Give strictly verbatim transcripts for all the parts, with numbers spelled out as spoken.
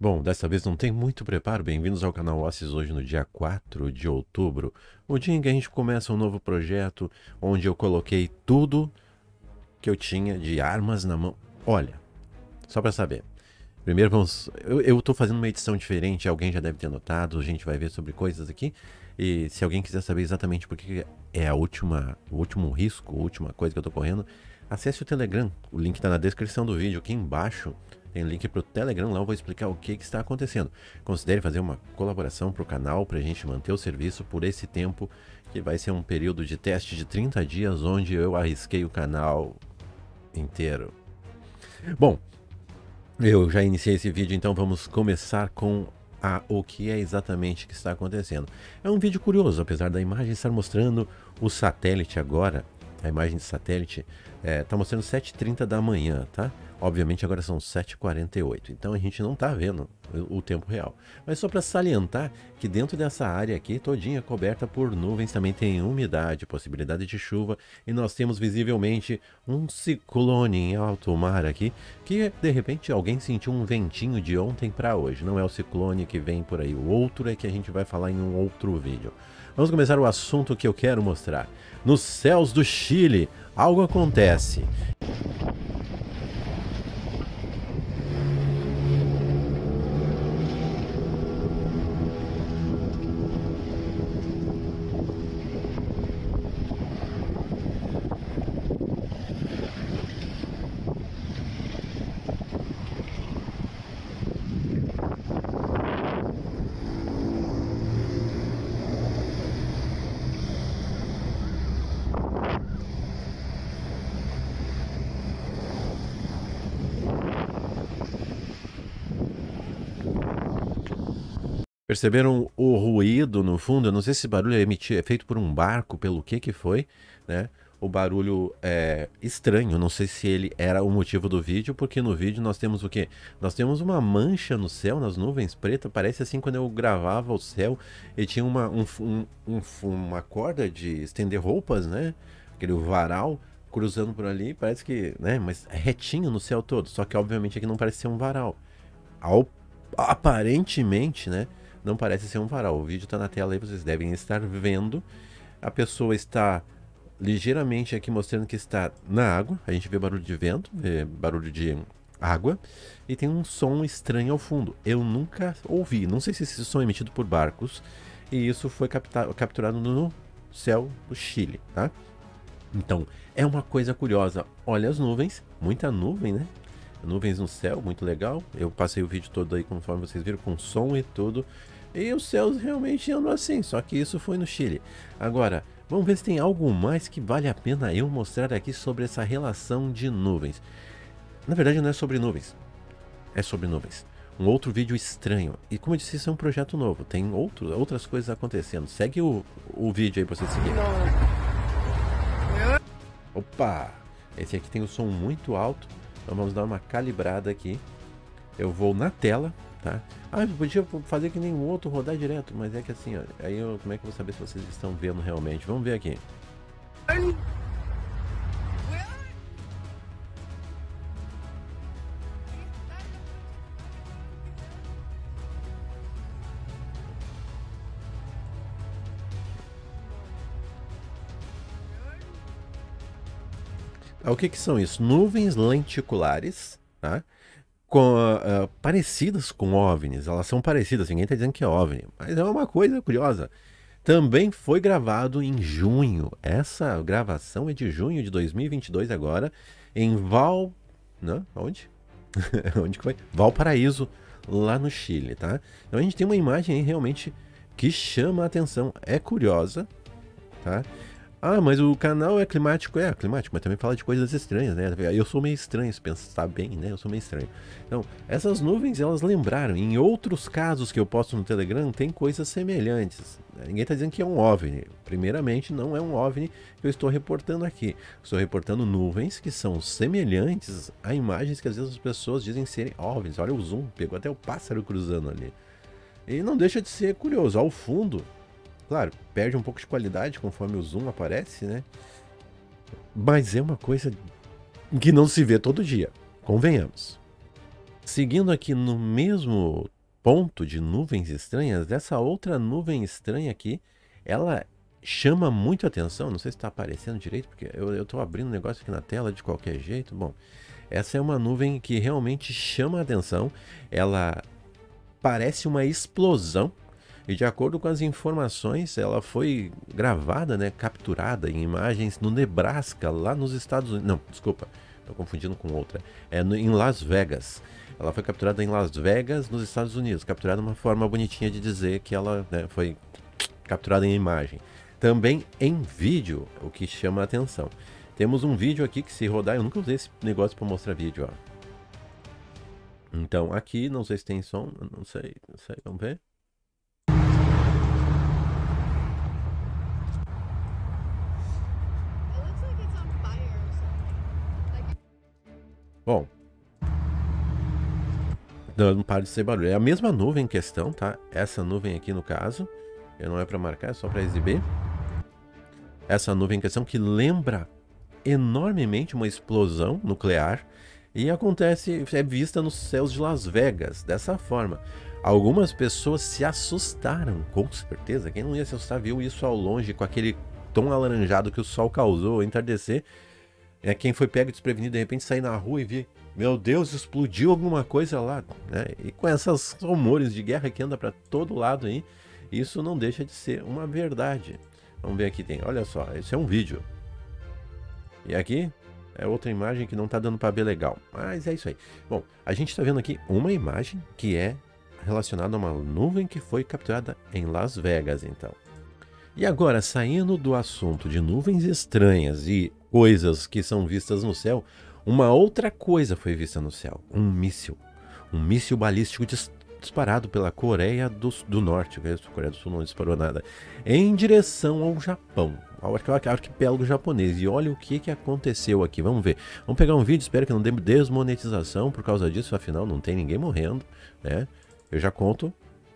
Bom, dessa vez não tem muito preparo. Bem-vindos ao canal Ossis hoje no dia quatro de outubro, o dia em que a gente começa um novo projeto, onde eu coloquei tudo que eu tinha de armas na mão. Olha, só pra saber. Primeiro vamos... Eu, eu tô fazendo uma edição diferente, alguém já deve ter notado, a gente vai ver sobre coisas aqui. E se alguém quiser saber exatamente porque é a última, o último risco, a última coisa que eu tô correndo, acesse o Telegram. O link tá na descrição do vídeo, aqui embaixo. Tem link para o Telegram, lá eu vou explicar o que, que está acontecendo. Considere fazer uma colaboração para o canal, para a gente manter o serviço por esse tempo, que vai ser um período de teste de trinta dias, onde eu arrisquei o canal inteiro. Bom, eu já iniciei esse vídeo, então vamos começar com a, o que é exatamente que está acontecendo. É um vídeo curioso, apesar da imagem estar mostrando o satélite agora. A imagem de satélite está mostrando sete e trinta da manhã, tá? Obviamente agora são sete e quarenta e oito, então a gente não está vendo o, o tempo real. Mas só para salientar que dentro dessa área aqui, todinha coberta por nuvens, também tem umidade, possibilidade de chuva, e nós temos visivelmente um ciclone em alto mar aqui, que de repente alguém sentiu um ventinho de ontem para hoje. Não é o ciclone que vem por aí, o outro é que a gente vai falar em um outro vídeo. Vamos começar o assunto que eu quero mostrar. Nos céus do Chile, algo acontece. Perceberam o ruído no fundo? Eu não sei se esse barulho é, emitido, é feito por um barco, pelo que que foi, né? O barulho é estranho, não sei se ele era o motivo do vídeo, porque no vídeo nós temos o quê? Nós temos uma mancha no céu, nas nuvens pretas, parece assim quando eu gravava o céu e tinha uma, um, um, um, uma corda de estender roupas, né? Aquele varal cruzando por ali, parece que, né? Mas é retinho no céu todo, só que obviamente aqui não parece ser um varal. Ao, aparentemente, né? Não parece ser um varal. O vídeo está na tela aí, vocês devem estar vendo. A pessoa está ligeiramente aqui mostrando que está na água. A gente vê barulho de vento, vê barulho de água. E tem um som estranho ao fundo. Eu nunca ouvi. Não sei se esse som é emitido por barcos. E isso foi capta- capturado no céu do Chile, tá? Então, é uma coisa curiosa. Olha as nuvens. Muita nuvem, né? Nuvens no céu, muito legal. Eu passei o vídeo todo aí, conforme vocês viram, com som e tudo. E os céus realmente andam assim, só que isso foi no Chile. Agora, vamos ver se tem algo mais que vale a pena eu mostrar aqui sobre essa relação de nuvens. Na verdade não é sobre nuvens, é sobre nuvens. Um outro vídeo estranho. E como eu disse, isso é um projeto novo, tem outro, outras coisas acontecendo. Segue o, o vídeo aí pra você seguir. Opa! Esse aqui tem o som muito alto, então vamos dar uma calibrada aqui. Eu vou na tela, tá? Ah, eu podia fazer que nem o outro, rodar direto, mas é que assim, ó, aí eu, como é que eu vou saber se vocês estão vendo realmente? Vamos ver aqui. Ah, o que que são isso? Nuvens lenticulares, tá? Com, uh, parecidas com OVNIs, elas são parecidas, ninguém está dizendo que é OVNI, mas é uma coisa curiosa. Também foi gravado em junho, essa gravação é de junho de dois mil e vinte e dois agora, em Val... Não? Onde? Onde que foi? Valparaíso, lá no Chile, tá? Então a gente tem uma imagem aí realmente que chama a atenção, é curiosa, tá? Ah, mas o canal é climático, é climático, mas também fala de coisas estranhas, né? Eu sou meio estranho, se pensar bem, né? Eu sou meio estranho. Então, essas nuvens, elas lembraram. Em outros casos que eu posto no Telegram, tem coisas semelhantes. Ninguém está dizendo que é um OVNI. Primeiramente, não é um OVNI que eu estou reportando aqui. Estou reportando nuvens que são semelhantes a imagens que às vezes as pessoas dizem serem OVNIs. Olha o zoom, pegou até o pássaro cruzando ali. E não deixa de ser curioso. Ao fundo, claro, perde um pouco de qualidade conforme o zoom aparece, né? Mas é uma coisa que não se vê todo dia, convenhamos. Seguindo aqui no mesmo ponto de nuvens estranhas, essa outra nuvem estranha aqui, ela chama muito atenção. Não sei se está aparecendo direito, porque eu estou abrindo um negócio aqui na tela de qualquer jeito. Bom, essa é uma nuvem que realmente chama a atenção. Ela parece uma explosão. E de acordo com as informações, ela foi gravada, né, capturada em imagens no Nebraska, lá nos Estados Unidos. Não, desculpa, estou confundindo com outra. É no, em Las Vegas. Ela foi capturada em Las Vegas, nos Estados Unidos. Capturada uma forma bonitinha de dizer que ela, né, foi capturada em imagem. Também em vídeo, o que chama a atenção. Temos um vídeo aqui que, se rodar, eu nunca usei esse negócio para mostrar vídeo, ó. Então aqui, não sei se tem som, não sei, não sei, vamos ver. Bom, não para de ser barulho. É a mesma nuvem em questão, tá? Essa nuvem aqui no caso, não é para marcar, é só para exibir. Essa nuvem em questão que lembra enormemente uma explosão nuclear e acontece, é vista nos céus de Las Vegas, dessa forma. Algumas pessoas se assustaram, com certeza. Quem não ia se assustar viu isso ao longe, com aquele tom alaranjado que o sol causou ao entardecer. É quem foi pego desprevenido, de repente sair na rua e ver, meu Deus, explodiu alguma coisa lá, né? E com essas rumores de guerra que anda para todo lado aí, isso não deixa de ser uma verdade. Vamos ver aqui, tem, olha só, esse é um vídeo. E aqui é outra imagem que não tá dando para ver legal, mas é isso aí. Bom, a gente está vendo aqui uma imagem que é relacionada a uma nuvem que foi capturada em Las Vegas, então. E agora, saindo do assunto de nuvens estranhas e coisas que são vistas no céu, uma outra coisa foi vista no céu, um míssil. Um míssil balístico dis disparado pela Coreia do, do Norte, a Coreia do Sul não disparou nada, em direção ao Japão, ao arquipélago japonês. E olha o que, que aconteceu aqui, vamos ver. Vamos pegar um vídeo, espero que não dê desmonetização por causa disso, afinal não tem ninguém morrendo, né? Eu já conto.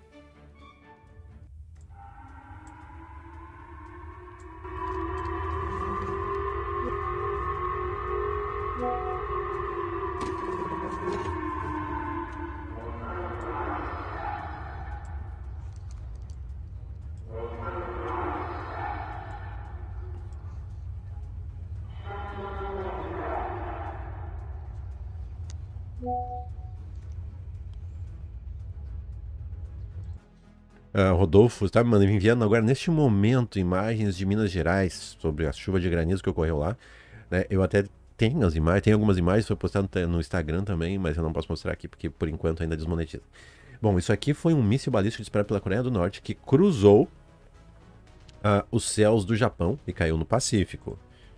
Uh, Rodolfo está me enviando agora neste momento imagens de Minas Gerais sobre a chuva de granizo que ocorreu lá, né? Eu até tenho as imagens, tem algumas imagens, foi postado no Instagram também, mas eu não posso mostrar aqui porque por enquanto ainda desmonetiza. Bom, isso aqui foi um míssil balístico disparado pela Coreia do Norte que cruzou uh, os céus do Japão e caiu no Pacífico.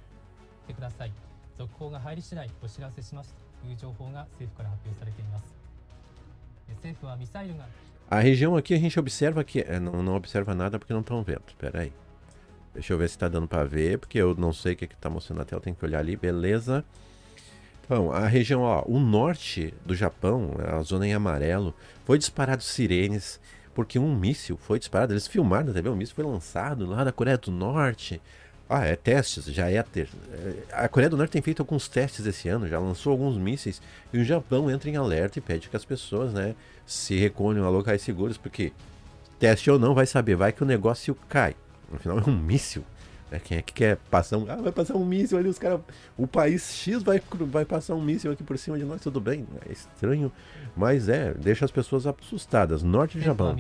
A região aqui a gente observa que... É, não, não observa nada porque não estão vendo. Espera aí. Deixa eu ver se está dando para ver, porque eu não sei o que está mostrando na tela. Tem que olhar ali, beleza. Então, a região, ó, o norte do Japão, a zona em amarelo, foi disparado sirenes, porque um míssil foi disparado. Eles filmaram na T V, um míssil foi lançado lá da Coreia do Norte. Ah, é testes, já é ter... A Coreia do Norte tem feito alguns testes esse ano, já lançou alguns mísseis, e o Japão entra em alerta e pede que as pessoas, né, se recolham a locais seguros, porque teste ou não vai saber, vai que o negócio cai. Afinal é um míssil, né? Quem é que quer passar um... Ah, vai passar um míssil ali, os caras... O país X vai, vai passar um míssil aqui por cima de nós, tudo bem? É estranho, mas é, deixa as pessoas assustadas. Norte do Japão.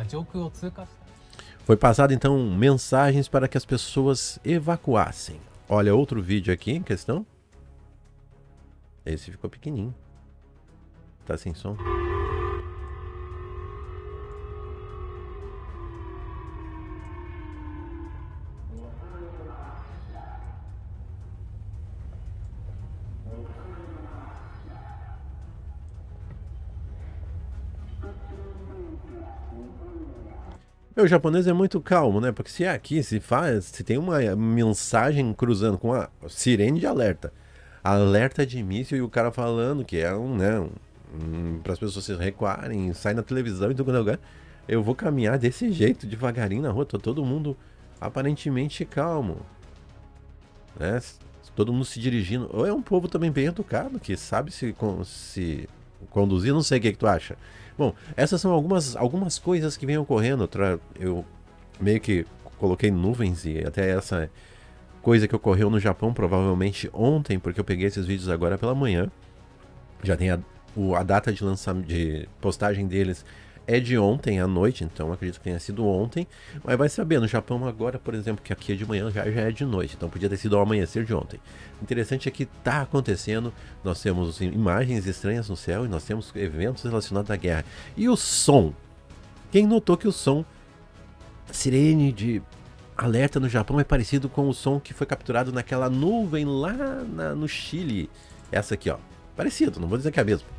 Foi passado então mensagens para que as pessoas evacuassem. Olha outro vídeo aqui em questão. Esse ficou pequenininho. Tá sem som. O japonês é muito calmo, né? Porque se aqui se faz, se tem uma mensagem cruzando com a sirene de alerta, alerta de míssil e o cara falando que é um, né, um, um, para as pessoas se recuarem, sai na televisão e tudo quanto é lugar, eu vou caminhar desse jeito, devagarinho na rua, tô todo mundo aparentemente calmo, né? Todo mundo se dirigindo. Ou é um povo também bem educado, que sabe se, se conduzir, não sei o que, que tu acha. Bom, essas são algumas, algumas coisas que vêm ocorrendo. Eu meio que coloquei nuvens e até essa coisa que ocorreu no Japão provavelmente ontem, porque eu peguei esses vídeos agora pela manhã. Já tem a, o, a data de lançamento, de postagem deles é de ontem à noite, então acredito que tenha sido ontem. Mas vai saber, no Japão agora, por exemplo, que aqui é de manhã, já, já é de noite, então podia ter sido ao amanhecer de ontem. O interessante é que está acontecendo, nós temos imagens estranhas no céu e nós temos eventos relacionados à guerra. E o som? Quem notou que o som sirene de alerta no Japão é parecido com o som que foi capturado naquela nuvem lá na, no Chile? Essa aqui, ó. Parecido, não vou dizer que é a mesma.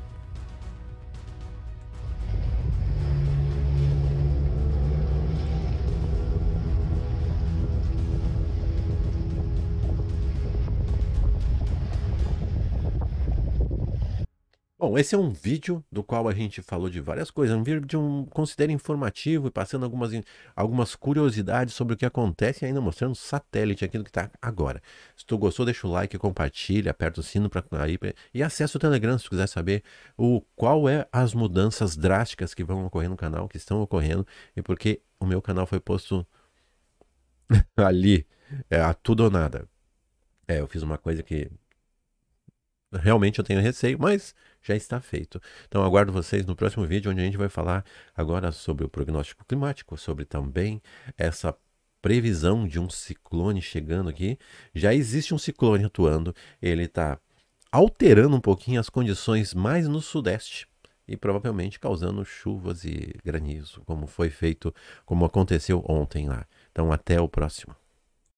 Bom, esse é um vídeo do qual a gente falou de várias coisas, um vídeo um, considero informativo e passando algumas, algumas curiosidades sobre o que acontece e ainda mostrando satélite, aquilo que está agora. Se tu gostou, deixa o like, compartilha, aperta o sino para aí e acessa o Telegram se tu quiser saber o, qual é as mudanças drásticas que vão ocorrer no canal, que estão ocorrendo e porque o meu canal foi posto ali, é, a tudo ou nada. É, eu fiz uma coisa que realmente eu tenho receio, mas já está feito. Então aguardo vocês no próximo vídeo, onde a gente vai falar agora sobre o prognóstico climático, sobre também essa previsão de um ciclone chegando aqui. Já existe um ciclone atuando, ele está alterando um pouquinho as condições mais no sudeste e provavelmente causando chuvas e granizo, como foi feito, como aconteceu ontem lá. Então até o próximo.